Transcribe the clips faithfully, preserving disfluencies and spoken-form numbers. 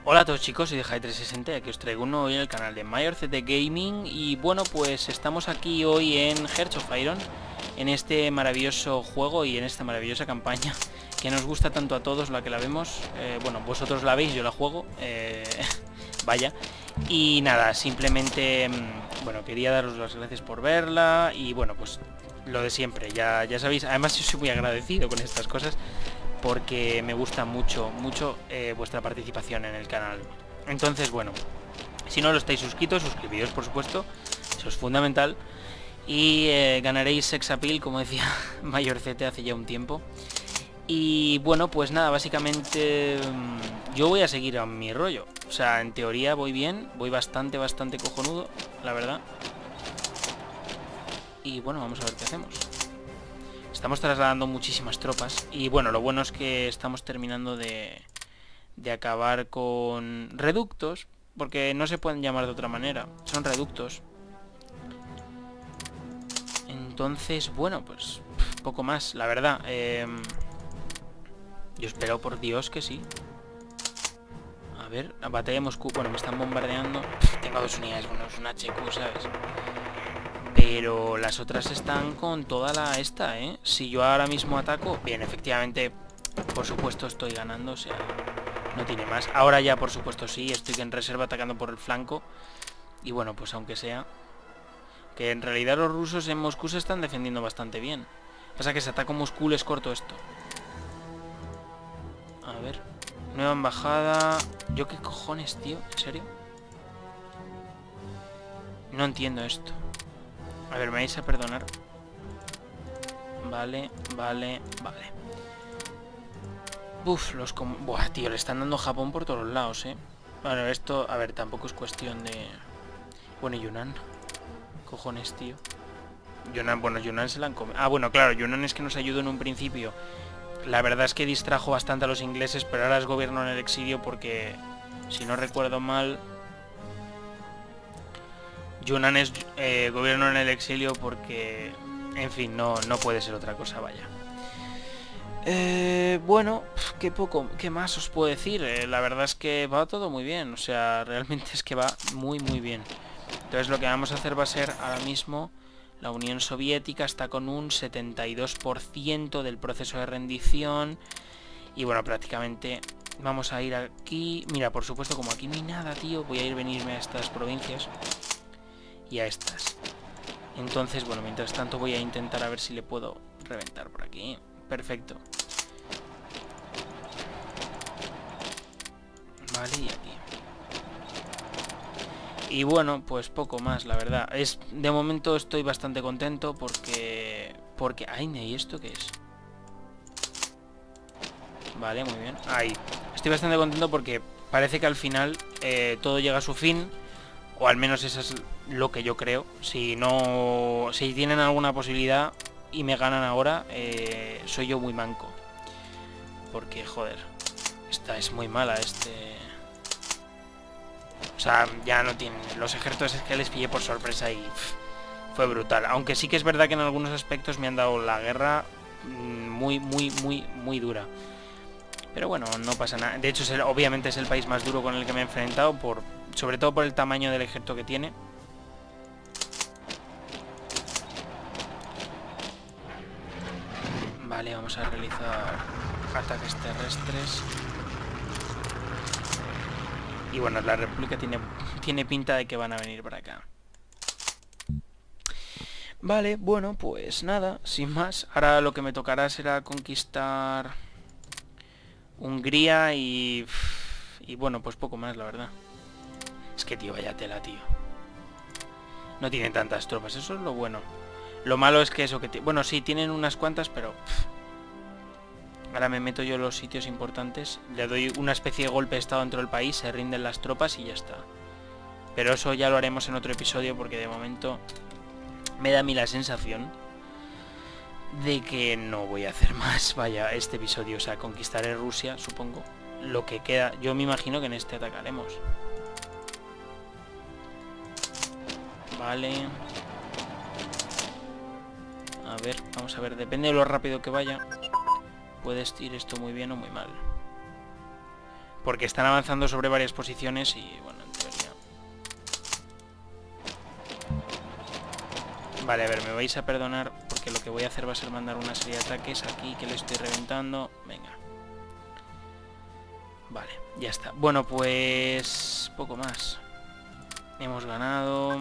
Hola a todos chicos, soy de Jai trescientos sesenta y aquí os traigo uno hoy en el canal de MajorCT Gaming. Y bueno, pues estamos aquí hoy en Hearts of Iron, en este maravilloso juego y en esta maravillosa campaña que nos gusta tanto a todos, la que la vemos. eh, Bueno, vosotros la veis, yo la juego, eh, vaya. Y nada, simplemente, bueno, quería daros las gracias por verla. Y bueno, pues lo de siempre, ya, ya sabéis. Además yo soy muy agradecido con estas cosas, porque me gusta mucho, mucho eh, vuestra participación en el canal. Entonces, bueno, si no lo estáis suscritos, suscribíos por supuesto, eso es fundamental. Y eh, ganaréis sex appeal, como decía MajorCT hace ya un tiempo. Y bueno, pues nada, básicamente yo voy a seguir a mi rollo. O sea, en teoría voy bien, voy bastante, bastante cojonudo, la verdad. Y bueno, vamos a ver qué hacemos. Estamos trasladando muchísimas tropas. Y bueno, lo bueno es que estamos terminando de, de acabar con reductos, porque no se pueden llamar de otra manera. Son reductos. Entonces, bueno, pues poco más, la verdad. Eh, yo espero por Dios que sí. A ver, la batalla de Moscú. Bueno, me están bombardeando. Tengo dos unidades, bueno, es un H Q, ¿sabes? Pero las otras están con toda la esta, ¿eh? Si yo ahora mismo ataco... Bien, efectivamente, por supuesto estoy ganando, o sea, no tiene más. Ahora ya, por supuesto, sí, estoy en reserva atacando por el flanco. Y bueno, pues aunque sea... Que en realidad los rusos en Moscú se están defendiendo bastante bien. Pasa que si ataco Moscú les corto esto. A ver... Nueva embajada... ¿Yo qué cojones, tío? ¿En serio? No entiendo esto. A ver, me vais a perdonar. Vale, vale, vale. Uf, los... Buah, tío, le están dando Japón por todos lados, eh. Bueno, esto... A ver, tampoco es cuestión de... Bueno, Yunnan. Cojones, tío. Yunnan, bueno, Yunnan se la han comido. Ah, bueno, claro, Yunnan es que nos ayudó en un principio. La verdad es que distrajo bastante a los ingleses, pero ahora es gobierno en el exilio porque... Si no recuerdo mal... Yunnan es eh, gobierno en el exilio porque... En fin, no, no puede ser otra cosa, vaya. Eh, bueno, qué poco, qué más os puedo decir. Eh, la verdad es que va todo muy bien. O sea, realmente es que va muy, muy bien. Entonces lo que vamos a hacer va a ser ahora mismo... La Unión Soviética está con un setenta y dos por ciento del proceso de rendición. Y bueno, prácticamente vamos a ir aquí. Mira, por supuesto, como aquí no hay nada, tío, voy a ir a venirme a estas provincias. Y a estas. Entonces, bueno, mientras tanto voy a intentar a ver si le puedo reventar por aquí. Perfecto. Vale, y aquí. Y bueno, pues poco más, la verdad. Es, de momento estoy bastante contento porque... Porque... Ay, ¿y esto qué es? Vale, muy bien. Ahí. Estoy bastante contento porque parece que al final eh, todo llega a su fin. O al menos eso es lo que yo creo. Si no... Si tienen alguna posibilidad y me ganan ahora, eh, soy yo muy manco. Porque, joder, esta es muy mala, este... O sea, ya no tienen... Los ejércitos es que les pillé por sorpresa y... Pff, fue brutal. Aunque sí que es verdad que en algunos aspectos me han dado la guerra muy, muy, muy, muy dura. Pero bueno, no pasa nada. De hecho, es el, obviamente es el país más duro con el que me he enfrentado, por, sobre todo por el tamaño del ejército que tiene. Vale, vamos a realizar ataques terrestres. Y bueno, la República tiene, tiene pinta de que van a venir para acá. Vale, bueno, pues nada, sin más. Ahora lo que me tocará será conquistar Hungría y... Y bueno, pues poco más, la verdad. Es que, tío, vaya tela, tío. No tienen tantas tropas, eso es lo bueno. Lo malo es que eso que... Bueno, sí, tienen unas cuantas, pero... Pff. Ahora me meto yo en los sitios importantes. Le doy una especie de golpe de estado dentro del país, se rinden las tropas y ya está. Pero eso ya lo haremos en otro episodio porque de momento... Me da a mí la sensación de que no voy a hacer más, vaya, este episodio. O sea, conquistaré Rusia, supongo. Lo que queda, yo me imagino que en este atacaremos. Vale. A ver, vamos a ver, depende de lo rápido que vaya. Puedes ir esto muy bien o muy mal. Porque están avanzando sobre varias posiciones y, bueno, en teoría... Vale, a ver, me vais a perdonar porque lo que voy a hacer va a ser mandar una serie de ataques aquí que le estoy reventando. Venga. Vale, ya está. Bueno, pues... poco más. Hemos ganado...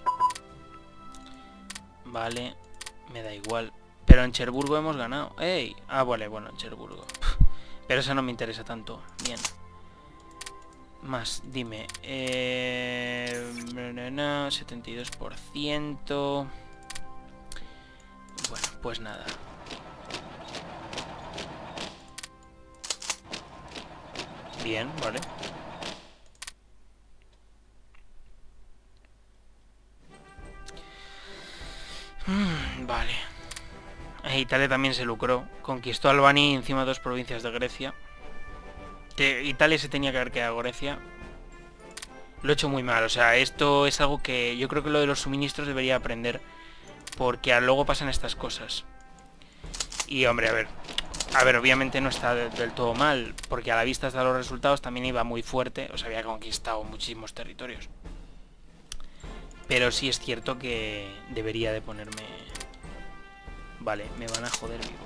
Vale, me da igual. Pero en Cherburgo hemos ganado. ¡Ey! Ah, vale, bueno, en Cherburgo. Pero eso no me interesa tanto. Bien. Más, dime. Eh... setenta y dos por ciento. Bueno, pues nada. Bien, vale. Mm, vale. Italia también se lucró. Conquistó Albania y encima dos provincias de Grecia. Que Italia se tenía que haber quedado Grecia. Lo he hecho muy mal. O sea, esto es algo que yo creo que lo de los suministros debería aprender. Porque luego pasan estas cosas. Y hombre, a ver. A ver, obviamente no está de, del todo mal. Porque a la vista de los resultados también iba muy fuerte. O sea, había conquistado muchísimos territorios. Pero sí es cierto que debería de ponerme... Vale, me van a joder vivo.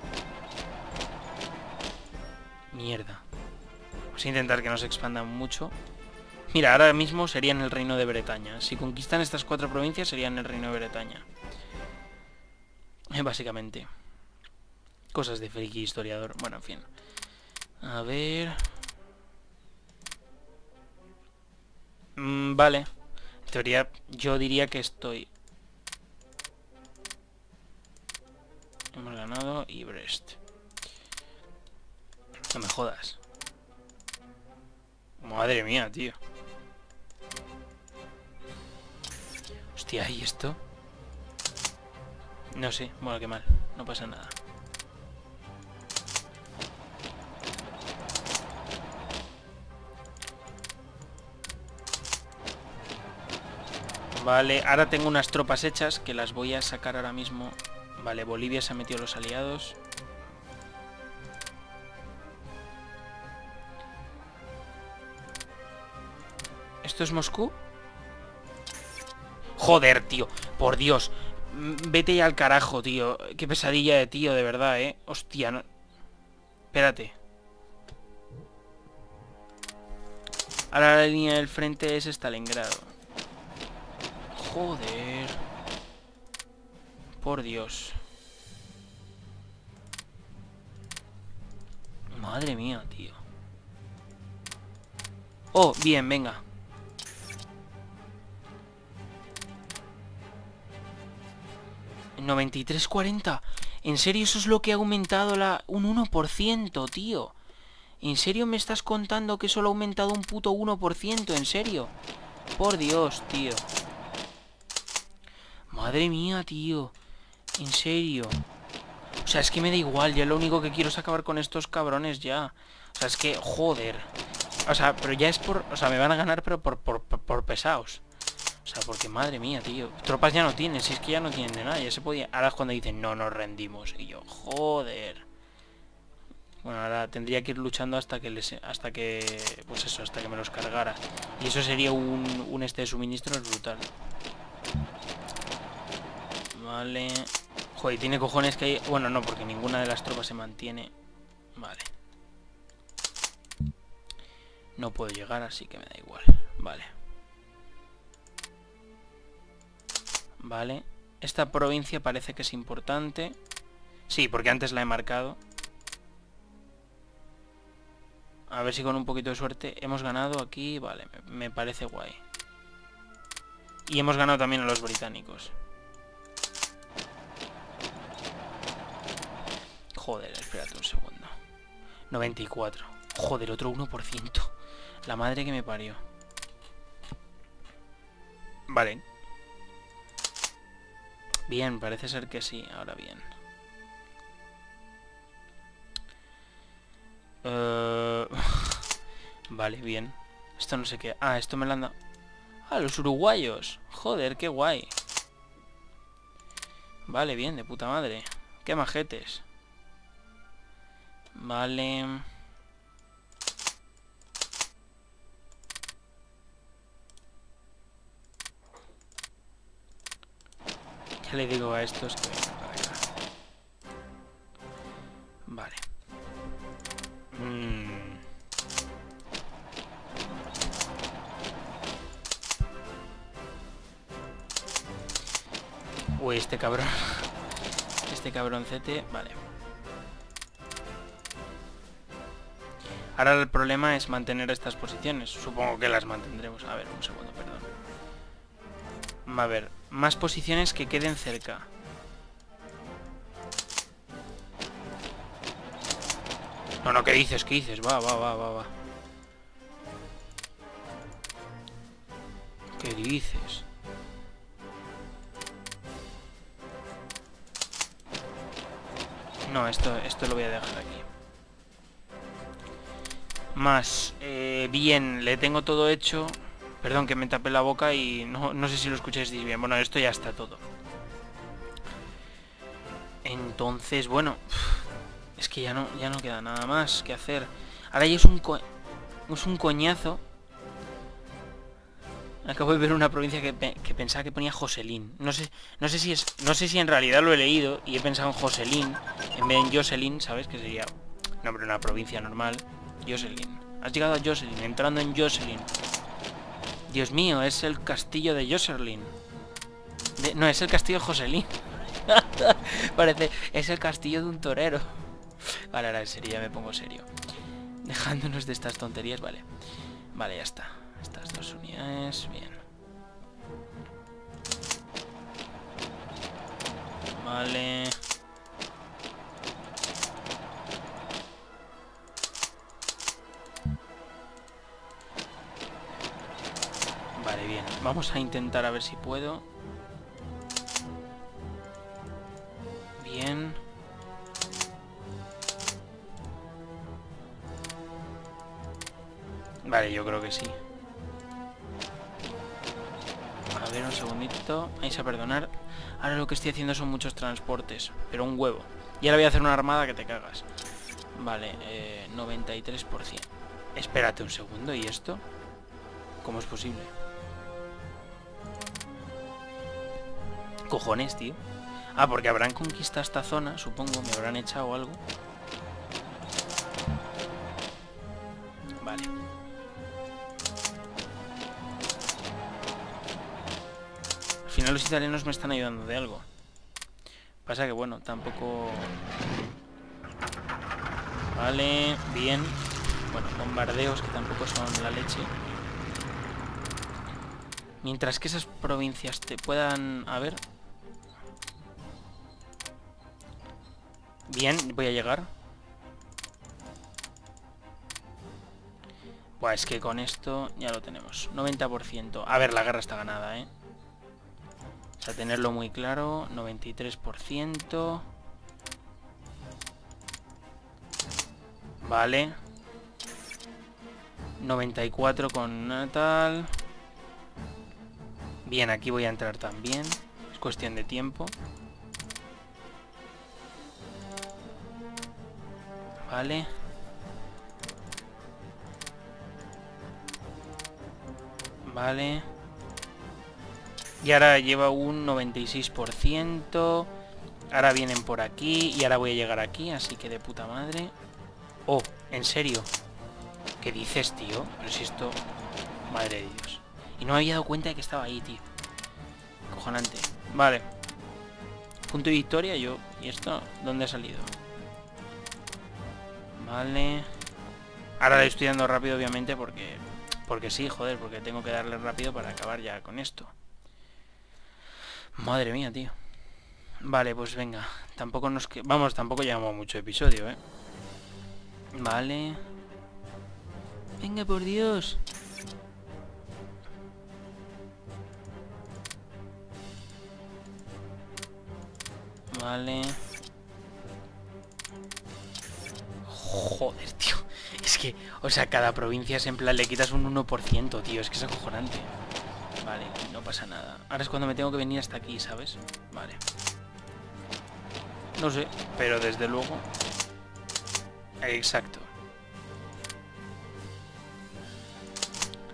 Mierda. Vamos a intentar que no se expandan mucho. Mira, ahora mismo serían el reino de Bretaña. Si conquistan estas cuatro provincias serían el reino de Bretaña. Eh, básicamente. Cosas de friki historiador. Bueno, en fin. A ver... Mm, vale. En teoría yo diría que estoy... Hemos ganado y Brest. No me jodas. Madre mía, tío. Hostia, ¿y esto? No sé, bueno, qué mal. No pasa nada. Vale, ahora tengo unas tropas hechas que las voy a sacar ahora mismo. Vale, Bolivia se ha metido los aliados. ¿Esto es Moscú? Joder, tío. Por Dios. Vete ya al carajo, tío. Qué pesadilla de tío, de verdad, eh. Hostia, no... Espérate. Ahora la línea del frente es Stalingrado. Joder. Por Dios. Madre mía, tío. Oh, bien, venga. noventa y tres cuarenta. ¿En serio eso es lo que ha aumentado la... un uno por ciento, tío? ¿En serio me estás contando que solo ha aumentado un puto uno por ciento? ¿En serio? Por Dios, tío. Madre mía, tío. En serio. O sea, es que me da igual. Ya lo único que quiero es acabar con estos cabrones ya. O sea, es que... Joder. O sea, pero ya es por... O sea, me van a ganar, pero por, por, por, por pesados. O sea, porque madre mía, tío. Tropas ya no tienen. Si es que ya no tienen de nada. Ya se podía... Ahora es cuando dicen, no nos rendimos. Y yo, joder. Bueno, ahora tendría que ir luchando hasta que les... Hasta que... Pues eso, hasta que me los cargara. Y eso sería un, un este de suministros brutal. Vale. Joder, tiene cojones que hay... Bueno, no, porque ninguna de las tropas se mantiene. Vale. No puedo llegar, así que me da igual. Vale. Vale. Esta provincia parece que es importante. Sí, porque antes la he marcado. A ver si con un poquito de suerte hemos ganado aquí. Vale, me, me parece guay. Y hemos ganado también a los británicos. Joder, espérate un segundo. noventa y cuatro. Joder, otro uno por ciento. La madre que me parió. Vale. Bien, parece ser que sí. Ahora bien. Uh... Vale, bien. Esto no sé qué... Ah, esto me lo han dado... Ah, los uruguayos. Joder, qué guay. Vale, bien, de puta madre. Qué majetes. Vale. ¿Qué le digo a estos que vengan para acá? Vale. Mm. Uy, este cabrón. Este cabroncete. Vale. Ahora el problema es mantener estas posiciones. Supongo que las mantendremos. A ver, un segundo, perdón. A ver, más posiciones que queden cerca. No, no, ¿qué dices? ¿Qué dices? Va, va, va, va, va. ¿Qué dices? No, esto, esto lo voy a dejar aquí. Más, eh, bien, le tengo todo hecho. Perdón que me tapé la boca y no, no sé si lo escucháis bien. Bueno, esto ya está todo. Entonces, bueno, es que ya no, ya no queda nada más que hacer. Ahora ya es un, co es un coñazo. Acabo de ver una provincia que, pe que pensaba que ponía Joselín. No sé, no sé si es, no sé si en realidad lo he leído y he pensado en Joselín en vez de Jocelyn, ¿sabes? Que sería nombre de una provincia normal. Jocelyn. Has llegado a Jocelyn, entrando en Jocelyn. Dios mío, es el castillo de Jocelyn. De, no, es el castillo de Joselín. Parece, es el castillo de un torero. Vale, ahora en serio, ya me pongo serio. Dejándonos de estas tonterías, vale. Vale, ya está. Estas dos unidades, bien. Vale. Vale, bien. Vamos a intentar a ver si puedo. Bien. Vale, yo creo que sí. A ver, un segundito. Vais a perdonar. Ahora lo que estoy haciendo son muchos transportes. Pero un huevo. Y ahora voy a hacer una armada que te cagas. Vale, eh, noventa y tres por ciento. Espérate un segundo, ¿y esto? ¿Cómo es posible? Cojones, tío. Ah, porque habrán conquistado esta zona, supongo. Me habrán echado algo. Vale. Al final los italianos me están ayudando de algo. Pasa que, bueno, tampoco... Vale, bien. Bueno, bombardeos que tampoco son la leche. Mientras que esas provincias te puedan... A ver... Bien, voy a llegar. Buah, es que con esto ya lo tenemos. noventa por ciento. A ver, la guerra está ganada, ¿eh? O sea, tenerlo muy claro. noventa y tres por ciento. Vale. noventa y cuatro con Natal. Bien, aquí voy a entrar también. Es cuestión de tiempo. Vale. Vale. Y ahora lleva un noventa y seis por ciento. Ahora vienen por aquí. Y ahora voy a llegar aquí, así que de puta madre. Oh, ¿en serio? ¿Qué dices, tío? Pero si esto... Madre de Dios. Y no me había dado cuenta de que estaba ahí, tío. Cojonante. Vale. Punto de victoria, yo... ¿Y esto? ¿Dónde ha salido? Vale. Ahora le estoy dando rápido, obviamente, porque... Porque sí, joder, porque tengo que darle rápido para acabar ya con esto. Madre mía, tío. Vale, pues venga. Tampoco nos... que Vamos, tampoco llevamos mucho episodio, ¿eh? Vale. Venga, por Dios. Vale. Joder, tío. Es que, o sea, cada provincia es en plan, le quitas un uno por ciento, tío. Es que es acojonante. Vale, no pasa nada. Ahora es cuando me tengo que venir hasta aquí, ¿sabes? Vale. No sé, pero desde luego... Exacto.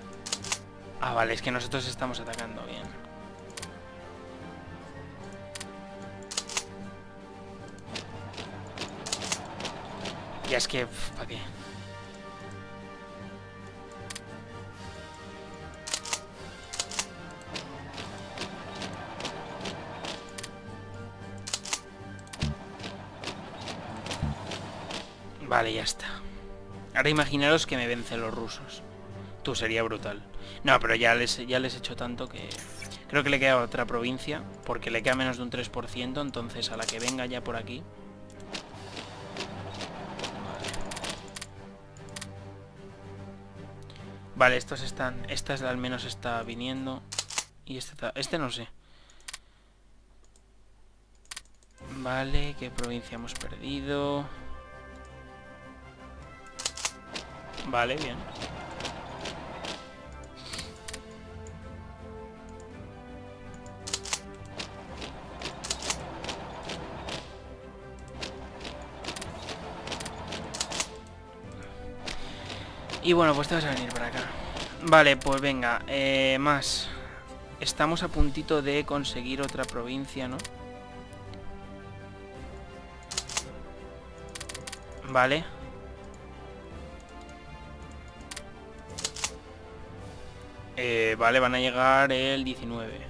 Ah, vale, es que nosotros estamos atacando bien. Ya es que... ¿para qué? Vale, ya está. Ahora imaginaros que me vencen los rusos. Tú, sería brutal. No, pero ya les, ya les he hecho tanto que... Creo que le queda otra provincia, porque le queda menos de un tres por ciento, entonces a la que venga ya por aquí... Vale, estos están... Esta al menos está viniendo. Y este, está, este no sé. Vale, ¿qué provincia hemos perdido? Vale, bien. Y bueno, pues te vas a venir para acá. Vale, pues venga, eh, más. Estamos a puntito de conseguir otra provincia, ¿no? Vale. Eh, vale, van a llegar el diecinueve.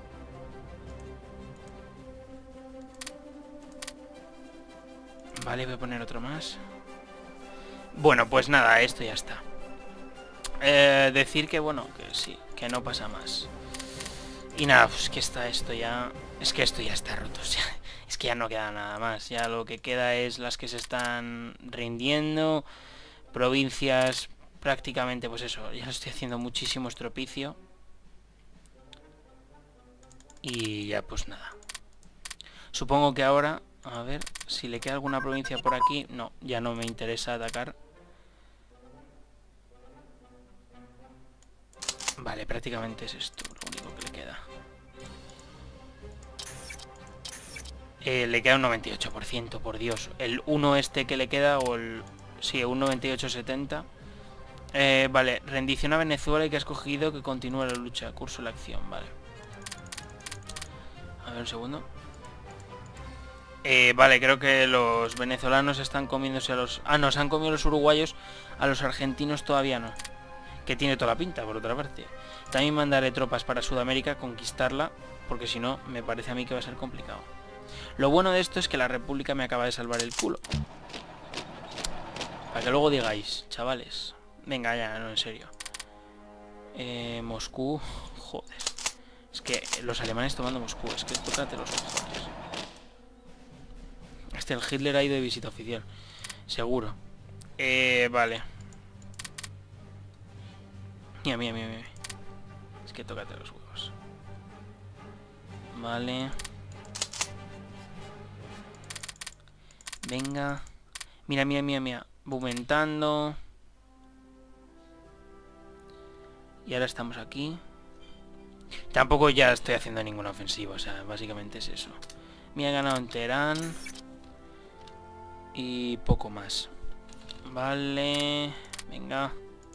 Vale, voy a poner otro más. Bueno, pues nada, esto ya está. Eh, decir que, bueno, que sí, que no pasa más. Y nada, pues que está esto ya... Es que esto ya está roto, o sea, es que ya no queda nada más. Ya lo que queda es las que se están rindiendo. Provincias prácticamente, pues eso, ya estoy haciendo muchísimo estropicio. Y ya pues nada. Supongo que ahora, a ver, si le queda alguna provincia por aquí. No, ya no me interesa atacar. Vale, prácticamente es esto lo único que le queda. Eh, le queda un noventa y ocho por ciento, por Dios. El uno este que le queda, o el... Sí, un noventa y ocho setenta. Eh, vale, rendición a Venezuela y que ha escogido que continúe la lucha. Curso la acción, vale. A ver un segundo. Eh, vale, creo que los venezolanos están comiéndose a los... Ah, no, se han comido los uruguayos, a los argentinos todavía no. Que tiene toda la pinta, por otra parte. También mandaré tropas para Sudamérica, conquistarla, porque si no, me parece a mí que va a ser complicado. Lo bueno de esto es que la República me acaba de salvar el culo. Para que luego digáis, chavales. Venga, ya, no, en serio. Eh, Moscú... Joder. Es que los alemanes tomando Moscú, es que tócate los cojones. Este, el Hitler ha ido de visita oficial. Seguro. Eh, vale. Mira, mira, mira, mira. Es que tócate los huevos. Vale. Venga. Mira, mira, mira, mira. Bumentando. Y ahora estamos aquí. Tampoco ya estoy haciendo ninguna ofensiva. O sea, básicamente es eso. Me he ganado en Teherán. Y poco más. Vale. Venga.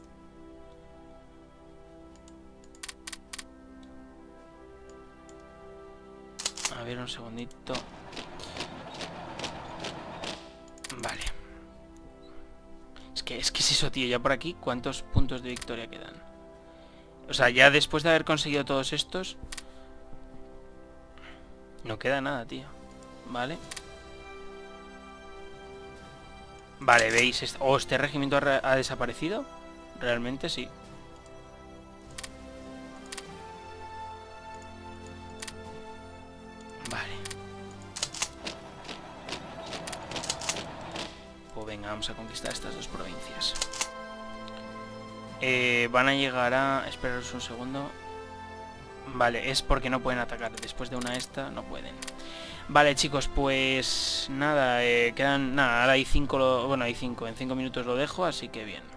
A ver, un segundito. Vale. Es que, es que es eso, tío. Ya por aquí, ¿cuántos puntos de victoria quedan? O sea, ya después de haber conseguido todos estos... No queda nada, tío. Vale. Vale, ¿veis? ¿O este regimiento ha, ha desaparecido? Realmente sí. Vale. Pues venga, vamos a conquistar estas dos provincias. Eh, van a llegar a... Esperaros un segundo. Vale, es porque no pueden atacar. Después de una esta, no pueden. Vale, chicos, pues... Nada, eh, quedan... Nada, ahora hay cinco... Lo... Bueno, hay cinco. En cinco minutos lo dejo, así que bien.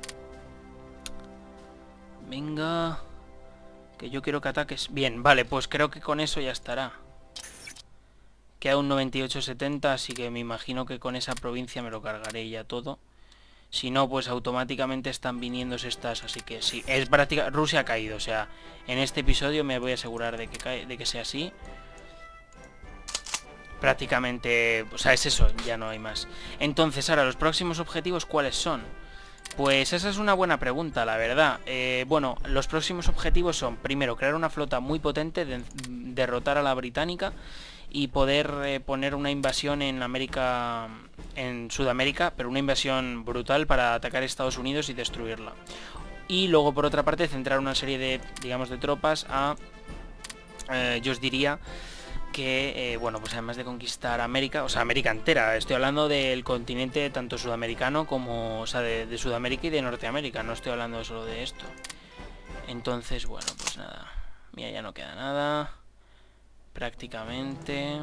Venga... Que yo quiero que ataques... Bien, vale, pues creo que con eso ya estará. Queda un noventa y ocho setenta, así que me imagino que con esa provincia me lo cargaré ya todo. Si no, pues automáticamente están viniéndose estas, así que sí. Es práctica... Rusia ha caído, o sea, en este episodio me voy a asegurar de que, cae... de que sea así. prácticamente... O sea, es eso, ya no hay más. Entonces, ahora, ¿los próximos objetivos cuáles son? Pues esa es una buena pregunta, la verdad. Eh, bueno, los próximos objetivos son, primero, crear una flota muy potente, de, derrotar a la británica y poder eh, poner una invasión en América, en Sudamérica, pero una invasión brutal para atacar a Estados Unidos y destruirla. Y luego, por otra parte, centrar una serie de, digamos, de tropas a, eh, yo os diría... que, eh, bueno, pues además de conquistar América, o sea, América entera, estoy hablando del continente tanto sudamericano como, o sea, de, de Sudamérica y de Norteamérica, no estoy hablando solo de esto. Entonces, bueno, pues nada, mira, ya no queda nada, prácticamente.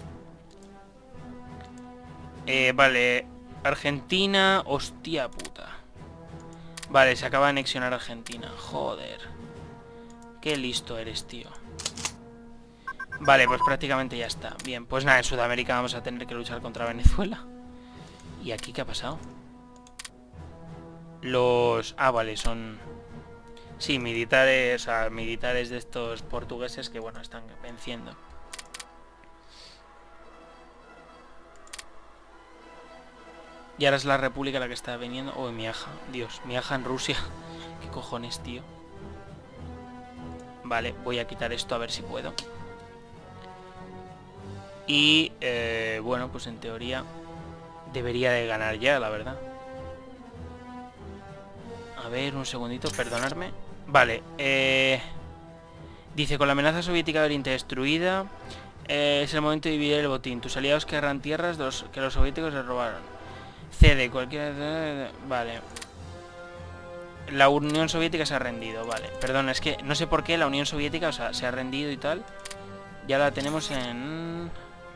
Eh, vale, Argentina, hostia puta. Vale, se acaba de anexionar Argentina, joder. Qué listo eres, tío. Vale, pues prácticamente ya está. Bien, pues nada, en Sudamérica vamos a tener que luchar contra Venezuela. ¿Y aquí qué ha pasado? Los... Ah, vale, son... Sí, militares, o sea, militares de estos portugueses que, bueno, están venciendo. Y ahora es la República la que está viniendo. Oh, Miaja, Dios, Miaja en Rusia. ¿Qué cojones, tío? Vale, voy a quitar esto a ver si puedo. Y, eh, bueno, pues en teoría debería de ganar ya, la verdad. A ver, un segundito, perdonadme. Vale, eh... dice, con la amenaza soviética de Oriente destruida, eh, es el momento de dividir el botín. Tus aliados querrán tierras de los que los soviéticos les robaron. Cede, cualquier... Vale. La Unión Soviética se ha rendido, vale. Perdón, es que no sé por qué la Unión Soviética, o sea, se ha rendido y tal. Ya la tenemos en...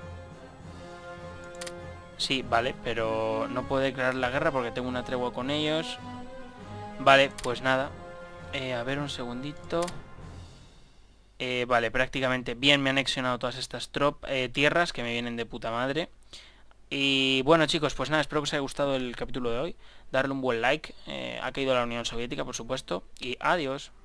Sí, vale, pero no puedo declarar la guerra porque tengo una tregua con ellos. Vale, pues nada. Eh, a ver, un segundito. Eh, vale, prácticamente bien, me han anexionado todas estas trop eh, tierras que me vienen de puta madre. Y bueno, chicos, pues nada, espero que os haya gustado el capítulo de hoy. Darle un buen like. Eh, ha caído la Unión Soviética, por supuesto. Y adiós.